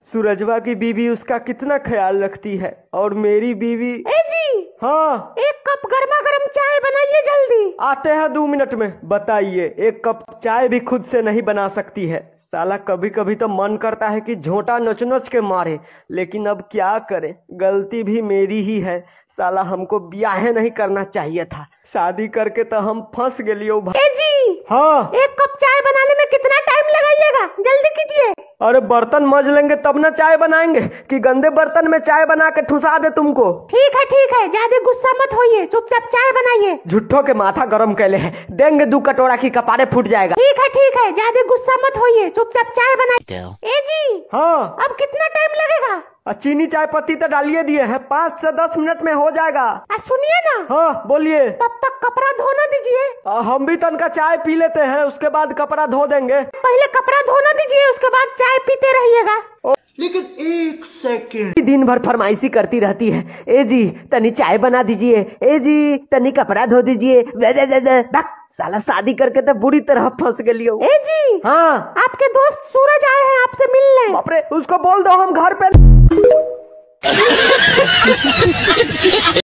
सूरजवा की बीवी उसका कितना ख्याल रखती है, और मेरी बीवी। ए जी, हाँ, एक कप गर्मा गर्म चाय बनाइए जल्दी। आते हैं 2 मिनट में। बताइए, एक कप चाय भी खुद से नहीं बना सकती है। साला कभी कभी तो मन करता है कि झोंटा नोच नोच के मारे, लेकिन अब क्या करें, गलती भी मेरी ही है। साला हमको ब्याह नहीं करना चाहिए था, शादी करके तो हम फंस गए भाई। ए जी, हाँ, एक कप चाय बनाने में कितना टाइम लगाइएगा, जल्दी कीजिए। अरे बर्तन मज लेंगे तब ना चाय बनाएंगे, कि गंदे बर्तन में चाय बना के ठुसा दे तुमको। ठीक है, ज्यादा गुस्सा मत होइए, चुपचाप चाय बनाइए। झुट्ठो के माथा गरम कैले है, देंगे 2 कटोरा की कपारे फूट जाएगा। ठीक है, ज्यादा गुस्सा मत होइए, चुपचाप चाय बनाइए। ए जी, हाँ, अब कितना टाइम लगेगा? चीनी चाय पत्ती तो डालिए दिए है, 5 से 10 मिनट में हो जाएगा। सुनिए ना। हाँ बोलिए। तब तक कपड़ा धोना दीजिए। हम भी तनका चाय पी लेते हैं, उसके बाद कपड़ा धो देंगे। पहले कपड़ा धोना दीजिए, उसके बाद चाय पीते रहिएगा। लेकिन 1 सेकंड, दिन भर फरमाइशी करती रहती है। ए जी तनी चाय बना दीजिए, ए जी तनी कपड़ा धो दीजिए। साला शादी करके तो बुरी तरह फंस गई। ए जी, हाँ, आपके दोस्त सूरज आए हैं आपसे मिलने। बाप रे, उसको बोल दो हम घर पे